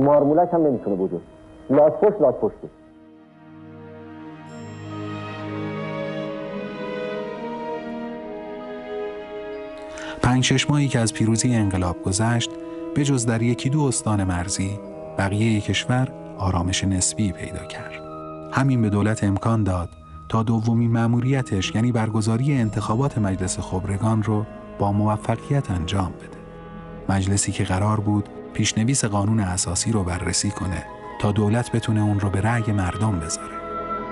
مارمولک هم نمیتونه بجز لاس پشته. پنج شش ماهی که از پیروزی انقلاب گذشت، به جز در یکی دو استان مرزی، بقیه کشور آرامش نسبی پیدا کرد. همین به دولت امکان داد تا دومین مأموریتش یعنی برگزاری انتخابات مجلس خبرگان رو با موفقیت انجام بده. مجلسی که قرار بود پیشنویس قانون اساسی رو بررسی کنه تا دولت بتونه اون رو به رأی مردم بذاره.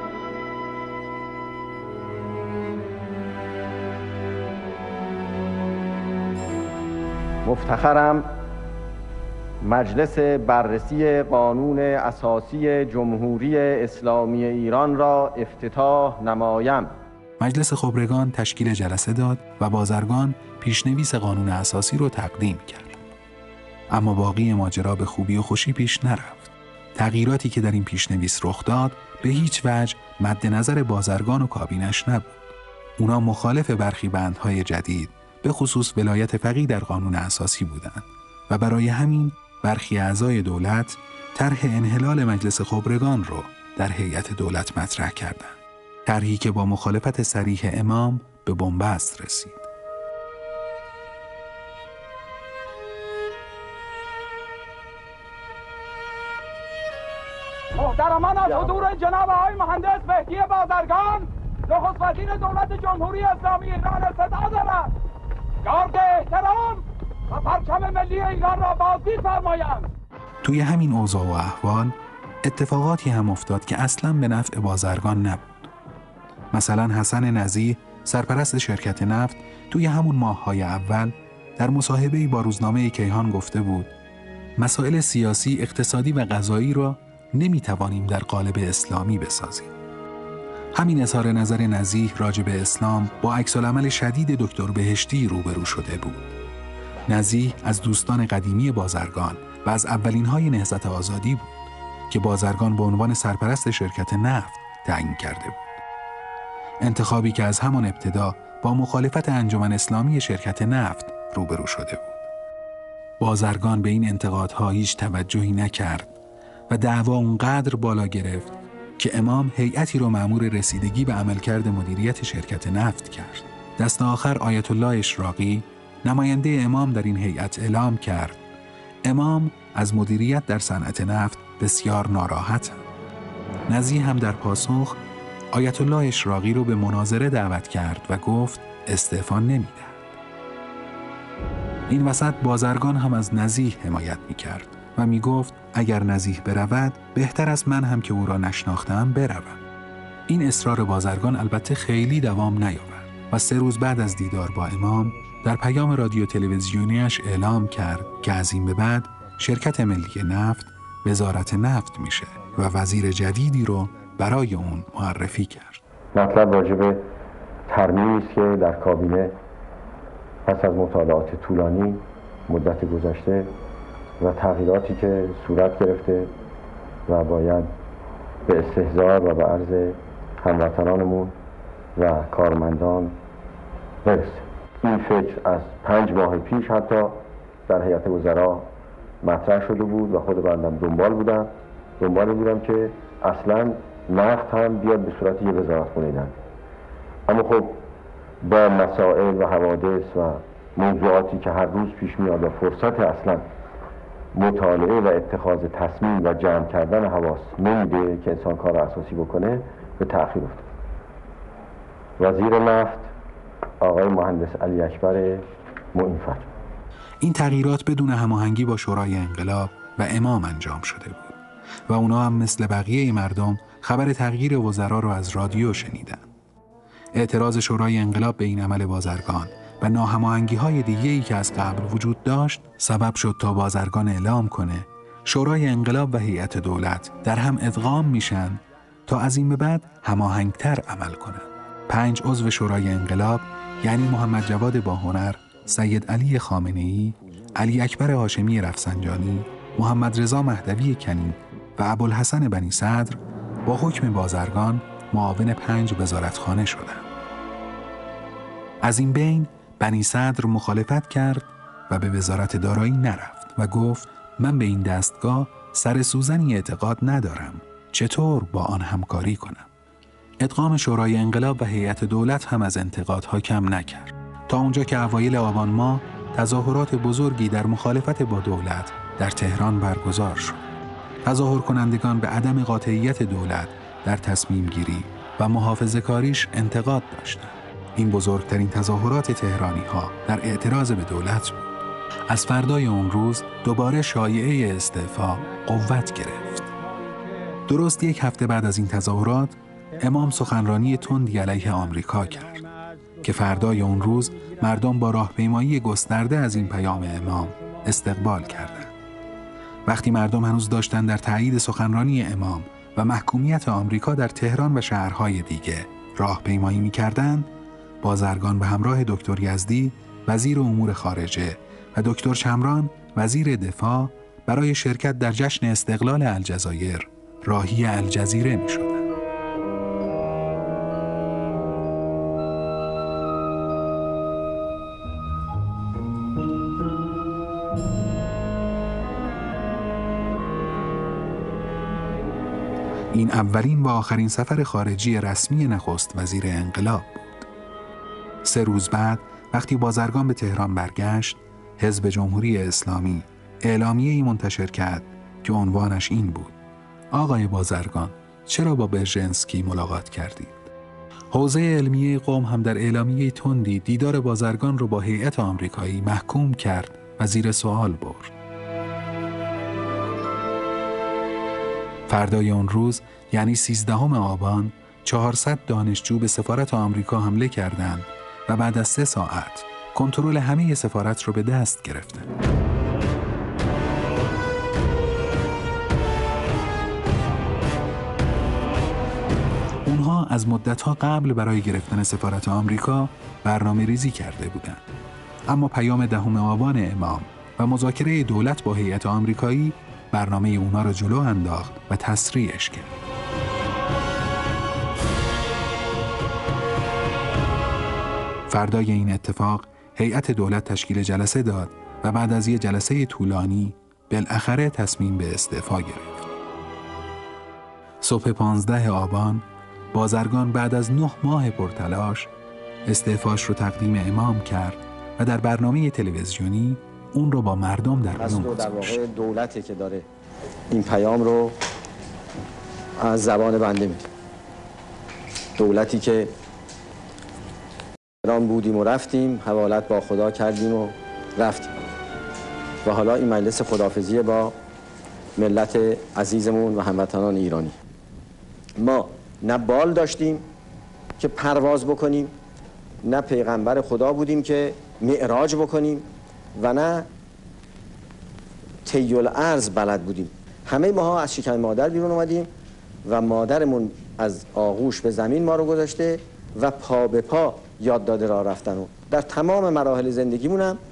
مفتخرم مجلس بررسی قانون اساسی جمهوری اسلامی ایران را افتتاح نمایم. مجلس خبرگان تشکیل جلسه داد و بازرگان پیشنویس قانون اساسی رو تقدیم کرد. اما باقی ماجرا به خوبی و خوشی پیش نرفت. تغییراتی که در این پیشنویس رخ داد به هیچ وجه مد نظر بازرگان و کابینش نبود. اونا مخالف برخی بندهای جدید به خصوص ولایت فقیه در قانون اساسی بودند و برای همین برخی اعضای دولت طرح انحلال مجلس خبرگان رو در هیئت دولت مطرح کردند. طرحی که با مخالفت صریح امام به بنبست رسید. محترمان، از حضور جناب آقای مهندس مهدی بازرگان، نخست وزیر دولت جمهوری اسلامی ایران استدعا دارم. گارد احترام و پرچم ملی ایران را بازدید فرمایند. توی همین اوضاع و احوال اتفاقاتی هم افتاد که اصلاً به نفع بازرگان نبود. مثلا حسن نزیه، سرپرست شرکت نفت، توی همون ماه‌های اول در مصاحبه‌ای با روزنامه کیهان گفته بود مسائل سیاسی، اقتصادی و قضایی را نمیتوانیم در قالب اسلامی بسازیم. همین اظهار نظر نزیه راجع به اسلام با عکس‌العمل شدید دکتر بهشتی روبرو شده بود. نزیه از دوستان قدیمی بازرگان و از اولین‌های نهضت آزادی بود که بازرگان به عنوان سرپرست شرکت نفت تعیین کرده بود. انتخابی که از همان ابتدا با مخالفت انجمن اسلامی شرکت نفت روبرو شده بود. بازرگان به این انتقادها هیچ توجهی نکرد و دعوا اونقدر بالا گرفت که امام هیئتی رو مأمور رسیدگی به عملکرد مدیریت شرکت نفت کرد. دست آخر آیت الله اشراقی، نماینده امام در این هیئت، اعلام کرد امام از مدیریت در صنعت نفت بسیار ناراحتند. نزیه هم در پاسخ آیت الله اشراقی رو به مناظره دعوت کرد و گفت استعفا نمی‌دهد. این وسط بازرگان هم از نزیه حمایت می‌کرد و می‌گفت اگر نزیه برود بهتر است من هم که او را نشناختم بروم. این اصرار بازرگان البته خیلی دوام نیاورد و 3 روز بعد از دیدار با امام در پیام رادیو تلویزیونیش اعلام کرد که از این به بعد شرکت ملی نفت وزارت نفت میشه و وزیر جدیدی رو برای اون معرفی کرد. مطلب راجع به ترمیمی است که در کابینه پس از مطالعات طولانی مدت گذشته و تغییراتی که صورت گرفته و باید به استحضار و به عرض هموطنانمون و کارمندان برسه. این فکر از 5 ماه پیش حتی در هیئت وزرا مطرح شده بود و خود بندم دنبال بودم که اصلا نفت هم بیاد به صورت یه وزارتخونه نفت. اما خب با مسائل و حوادث و موضوعاتی که هر روز پیش میاد و فرصت اصلا مطالعه و اتخاذ تصمیم و جمع کردن حواس نمیده که انسان کار اساسی بکنه، به تأخیر افتاد. وزیر نفت آقای مهندس علی اکبر معین‌فر. این تغییرات بدون هماهنگی با شورای انقلاب و امام انجام شده بود و اونا هم مثل بقیه مردم خبر تغییر وزرا رو از رادیو شنیدن. اعتراض شورای انقلاب به این عمل بازرگان و ناهماهنگی‌های دیگه‌ای که از قبل وجود داشت سبب شد تا بازرگان اعلام کنه شورای انقلاب و هیئت دولت در هم ادغام میشن تا از این به بعد هماهنگتر عمل کنن. 5 عضو شورای انقلاب یعنی محمد جواد باهنر، سید علی خامنه‌ای، علی اکبر هاشمی رفسنجانی، محمد رضا مهدوی کنی و ابوالحسن بنی صدر با حکم بازرگان معاون 5 وزارتخانه شدند. از این بین بنی صدر مخالفت کرد و به وزارت دارایی نرفت و گفت من به این دستگاه سر سوزنی اعتقاد ندارم. چطور با آن همکاری کنم؟ ادغام شورای انقلاب و هیئت دولت هم از انتقادها کم نکرد. تا اونجا که اوایل آبان ماه تظاهرات بزرگی در مخالفت با دولت در تهران برگزار شد. تظاهر کنندگان به عدم قاطعیت دولت در تصمیم گیری و محافظه کاریش انتقاد داشتند. این بزرگترین تظاهرات تهرانی ها در اعتراض به دولت بود. از فردای اون روز دوباره شایعه استعفا قوت گرفت. درست یک هفته بعد از این تظاهرات امام سخنرانی تندی علیه آمریکا کرد که فردای اون روز مردم با راهپیمایی گسترده از این پیام امام استقبال کردند. وقتی مردم هنوز داشتن در تایید سخنرانی امام و محکومیت آمریکا در تهران و شهرهای دیگه راهپیمایی می‌کردند، بازرگان به همراه دکتر یزدی وزیر امور خارجه و دکتر شمران وزیر دفاع برای شرکت در جشن استقلال الجزایر راهی الجزیره می‌شدند. این اولین و آخرین سفر خارجی رسمی نخست وزیر انقلاب بود. 3 روز بعد وقتی بازرگان به تهران برگشت، حزب جمهوری اسلامی اعلامیه‌ای منتشر کرد که عنوانش این بود: آقای بازرگان، چرا با برژنسکی ملاقات کردید؟ حوزه علمیه قم هم در اعلامیه تندی دیدار بازرگان رو با هیئت آمریکایی محکوم کرد و زیر سوال برد. فردای اون روز یعنی 13 آبان 400 دانشجو به سفارت آمریکا حمله کردند و بعد از 3 ساعت کنترل همه سفارت رو به دست گرفتند. اونها از مدت‌ها قبل برای گرفتن سفارت آمریکا برنامه ریزی کرده بودند. اما پیام 10 آبان امام و مذاکره دولت با هیئت آمریکایی برنامه اونا رو جلو انداخت و تسریعش کرد. فردای این اتفاق هیئت دولت تشکیل جلسه داد و بعد از یه جلسه طولانی بالاخره تصمیم به استعفا گرفت. صبح 15 آبان بازرگان بعد از 9 ماه پرتلاش استعفاش رو تقدیم امام کرد و در برنامه تلویزیونی اون رو با مردم در میون گذاشت. در واقع دولتی که داره این پیام رو از زبان بنده میده. دولتی که ایران بودیم و رفتیم، حوالت با خدا کردیم و رفتیم و حالا این مجلس خداحافظی با ملت عزیزمون و هموطنان ایرانی. ما نه بال داشتیم که پرواز بکنیم، نه پیغمبر خدا بودیم که معراج بکنیم و نه طی الارض بلد بودیم. همه ماها از شکم مادر بیرون اومدیم و مادرمون از آغوش به زمین ما رو گذاشته و پا به پا یاد داده راه رفتن و در تمام مراحل زندگیمون هم